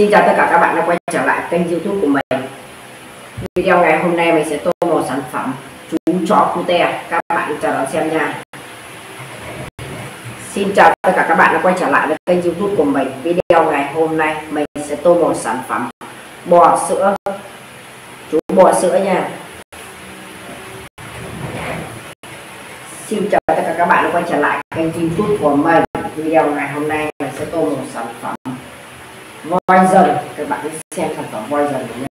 Xin chào tất cả các bạn đã quay trở lại kênh YouTube của mình. Video ngày hôm nay mình sẽ tô một sản phẩm chú chó cute, các bạn chờ đón xem nha. Xin chào tất cả các bạn đã quay trở lại với kênh YouTube của mình. Video ngày hôm nay mình sẽ tô một sản phẩm bò sữa, chú bò sữa nha. Xin chào tất cả các bạn đã quay trở lại kênh YouTube của mình. Video ngày hôm nay mình sẽ tô một sản phẩm voi rừng, các bạn xem sản phẩm voi rừng nha.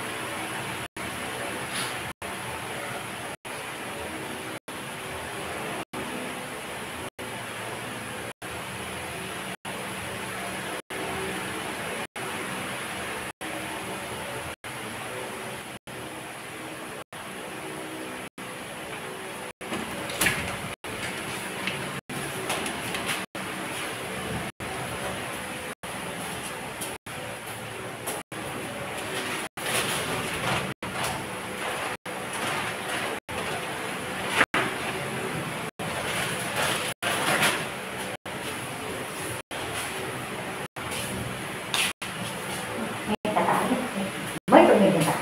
Mấy tụi mình tặng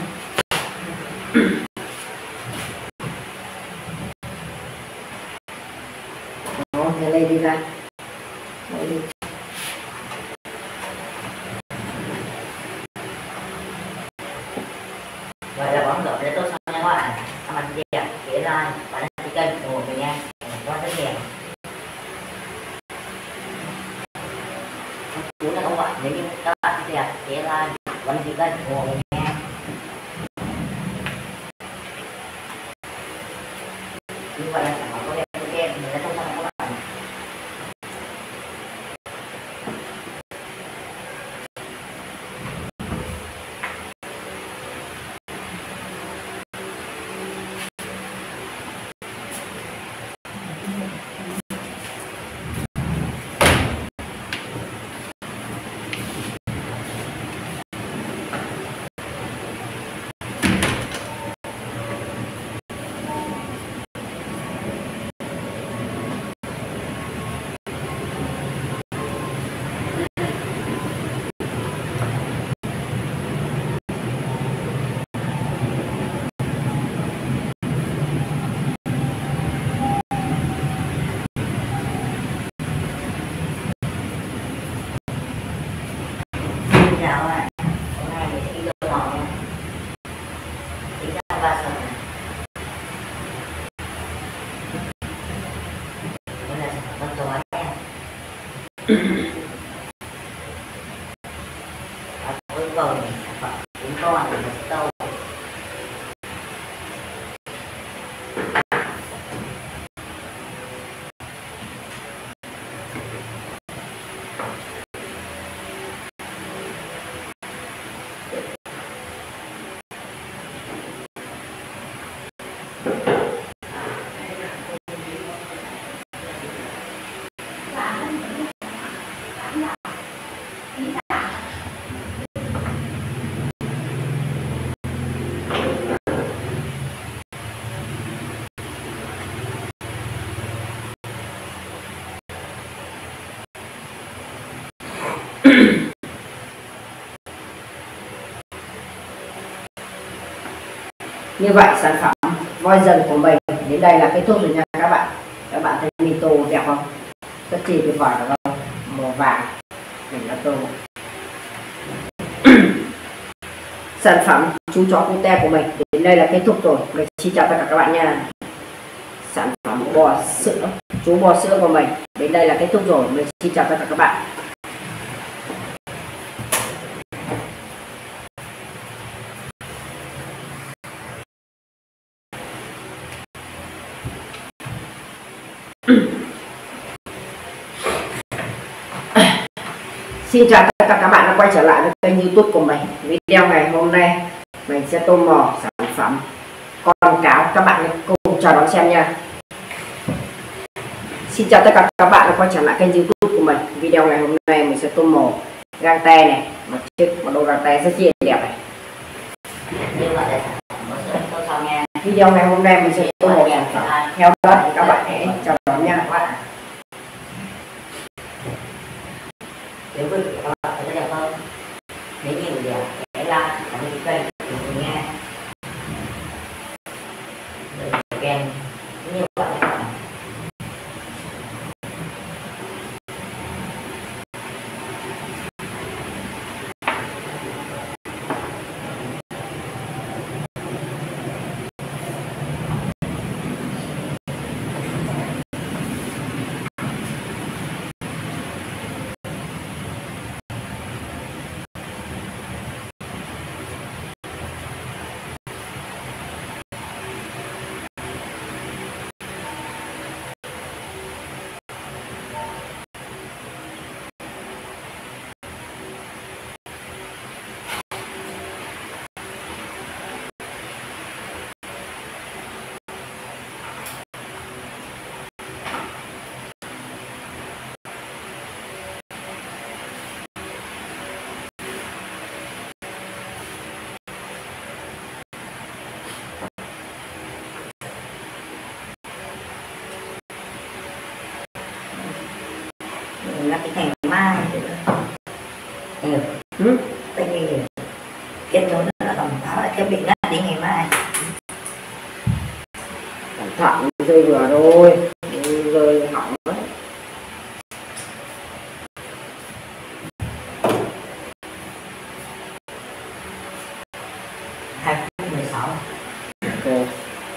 thế này đi ra đi. Vậy là bấm được để tốt xong nha các bạn. Các bạn chia like và đăng ký kênh ủng hộ mình nha. Quá rất nhiều. Cũng là các bạn, nếu như các bạn chia like và đăng ký kênh ủng hộ mình nha. Như vậy là sản phẩm có đẹp ok, mình sẽ tốt xong các bạn. Chào các bạn, hôm nay mình sẽ đi tô màu nha. Chính ra ba sợi này. Đây là sản phẩm tô nha. Với vòng sản phẩm chúng con thì mình sẽ tô. Như vậy sản phẩm voi rừng của mình đến đây là kết thúc rồi nha các bạn. Các bạn thấy mình tô đẹp không? Rất chi tuyệt vời đúng không? Màu vàng mình đã tô. Sản phẩm chú chó cute của mình đến đây là kết thúc rồi. Mình xin chào tất cả các bạn nha. Sản phẩm bò sữa, chú bò sữa của mình đến đây là kết thúc rồi. Mình xin chào tất cả các bạn. Xin chào tất cả các bạn đã quay trở lại với kênh YouTube của mình. Video ngày hôm nay mình sẽ tô màu sản phẩm con cáo, các bạn cùng chờ đón xem nha. Xin chào tất cả các bạn đã quay trở lại kênh YouTube của mình. Video ngày hôm nay mình sẽ tô màu găng tay này, một chiếc đôi găng tay rất chi đẹp này. Video ngày hôm nay mình sẽ tô màu sản phẩm theo đó, các bạn hãy chờ đón nha các bạn. Nếu quý vị và các bạn thấy đẹp hơn, nếu là cái ngày mai tại vì kết nối nó là báo là cái bị ngắt đến ngày mai. Cẩn thận rơi vừa rồi, rơi hỏng đấy. Phút 16. Ok.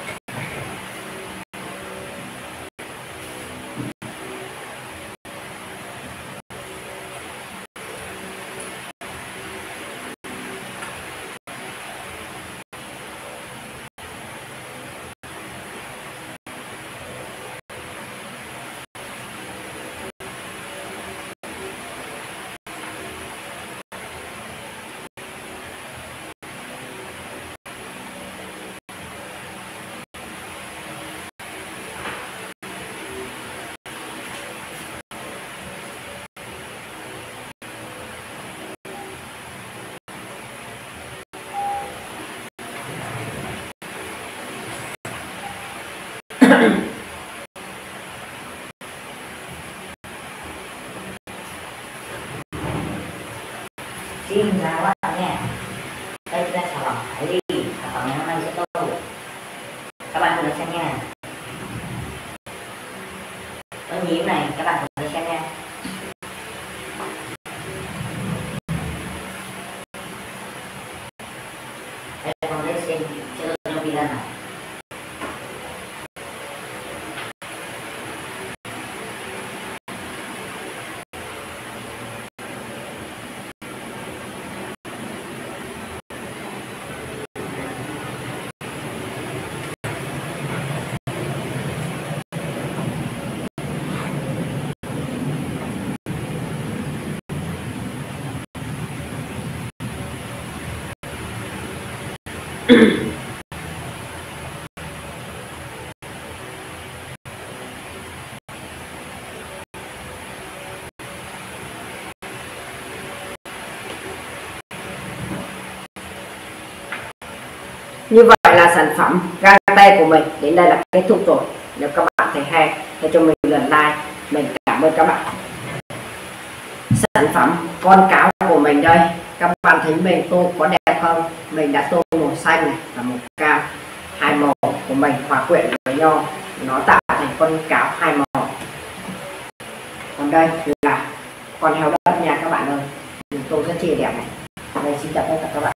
Xin chào các bạn nha. Đây chúng ta sản phẩm Hải Ly, sản phẩm ngày hôm nay sẽ tô. Các bạn cùng xem nha. Có nhím này, các bạn cùng xem nha. Đây là con đây xem chưa trong video này. Như vậy là sản phẩm găng tay của mình đến đây là kết thúc rồi. Nếu các bạn thấy hay, hãy cho mình lượt like. Mình cảm ơn các bạn. Sản phẩm con cáo của mình đây, các bạn thấy mình tô có đẹp không? Mình đã tô màu xanh này và màu cam, hai màu của mình hòa quyện với nhau, nó tạo thành con cáo hai màu. Còn đây là con heo đất nha các bạn ơi, tô rất chi đẹp này. Đây, xin chào tất cả các bạn.